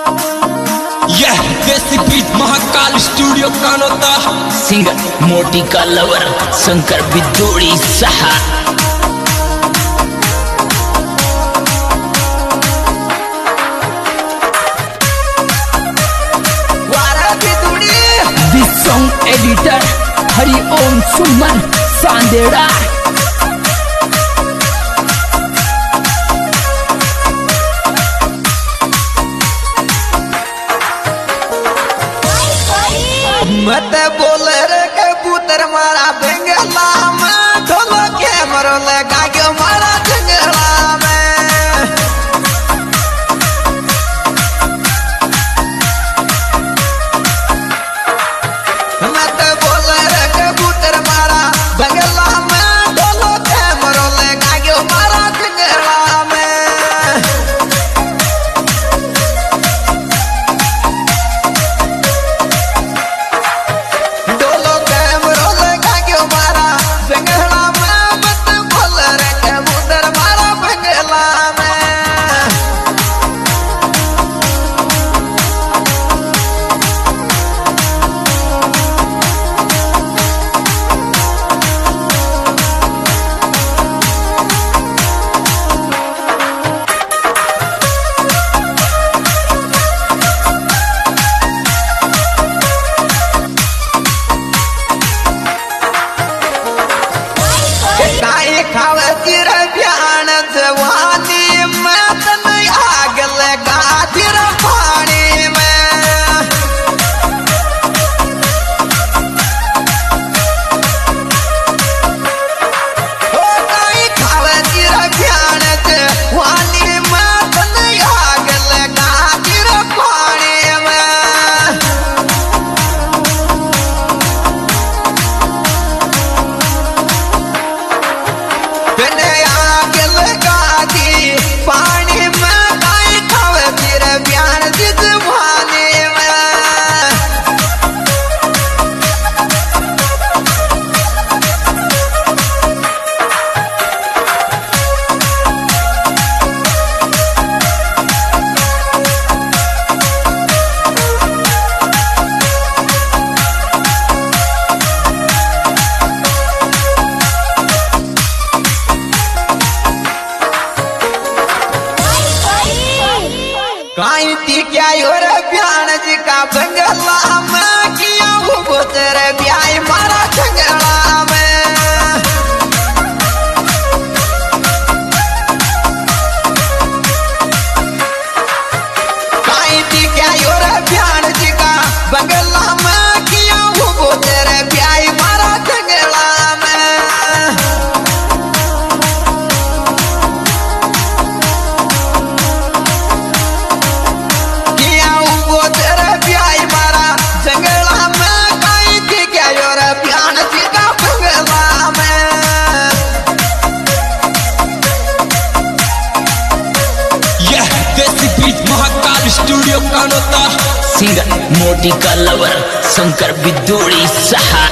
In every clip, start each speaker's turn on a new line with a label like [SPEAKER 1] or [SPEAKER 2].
[SPEAKER 1] यह देसी beat Mahakal studio Kanota
[SPEAKER 2] singer मोटी का लवर शंकर बिदोड़ी सहा। This song editor Hari Om Suman Sandera.
[SPEAKER 3] मत बोल रे कबूतर मारा बेंगला में ढोल के मरो लगा के मारा जंगला में। मत बोल रे कबूतर मारा बेंगला में ढोल के मरो लगा के मारा जंगला में। काई क्या योर प्यान जी का बंगला में किया वो तेरे ब्याह मारा जंगला में। काई क्या योर प्यान जी का बंगला में किया वो तेरे ब्याह मारा जंगला में।
[SPEAKER 1] महाकाल स्टूडियो कानोता
[SPEAKER 2] सिंगर मोटी का लवर शंकर बिदोड़ी सहा।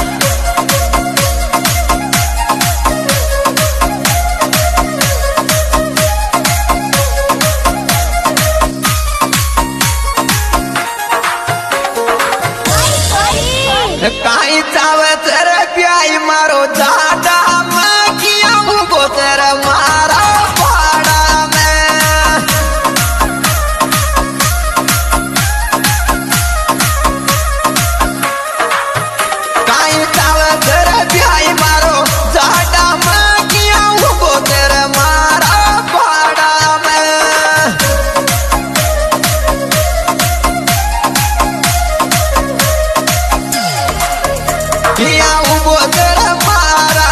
[SPEAKER 3] काई चावे तेरे प्याई मारो जादा में किया वो तेरे मारा पाड़ा में। काई चावे तेरे प्याई मारो जादा में किया वो तेरे मारा पाड़ा में। किया वो तेरे मारा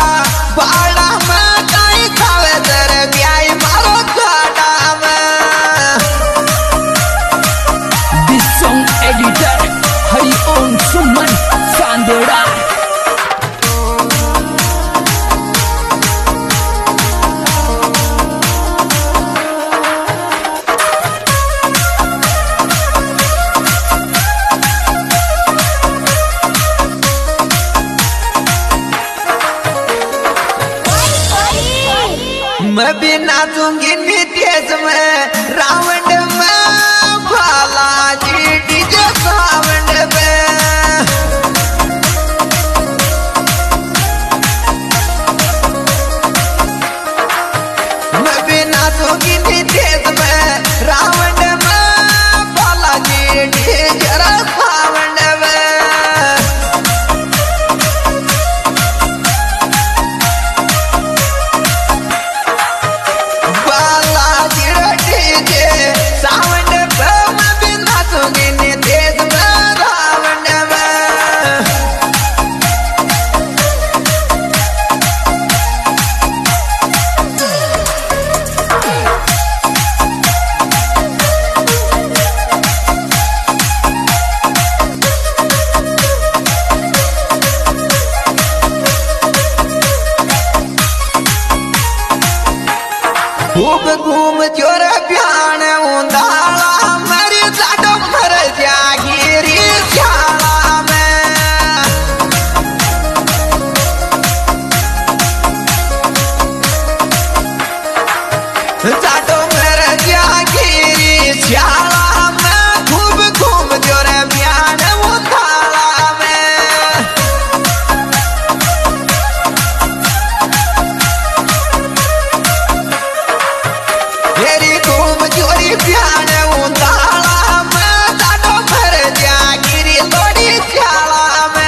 [SPEAKER 3] घूम चोर प्यान उंदाला मेरी जाटो मर जागिरी शाला में जाटो मर जागिरी शाला में खूब घूम चोर प्यान उंदाला में मेरी घूम चोरी प्यान उंदाला में जाटो मर जागिरी लोड़ी शाला में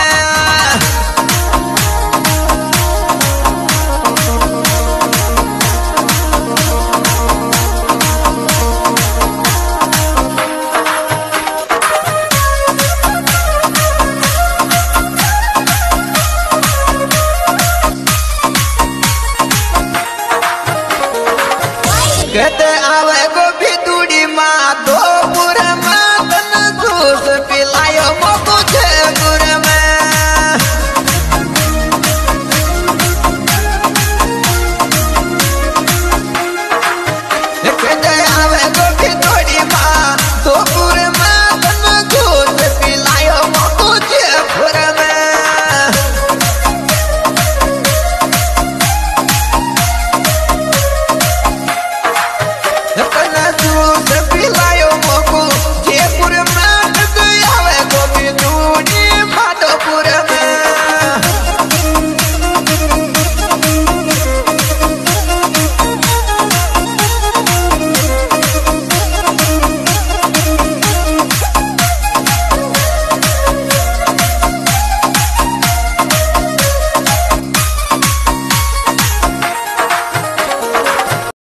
[SPEAKER 3] कहते आवे गोभी दूड़ी माँ दो पुर में तन जूस पिलायो मोको छे गुर में कहते आवे गोभी दूड़ी माँ दो पुर में तन जूस पिलायो मोको छे गुर में जूस पिला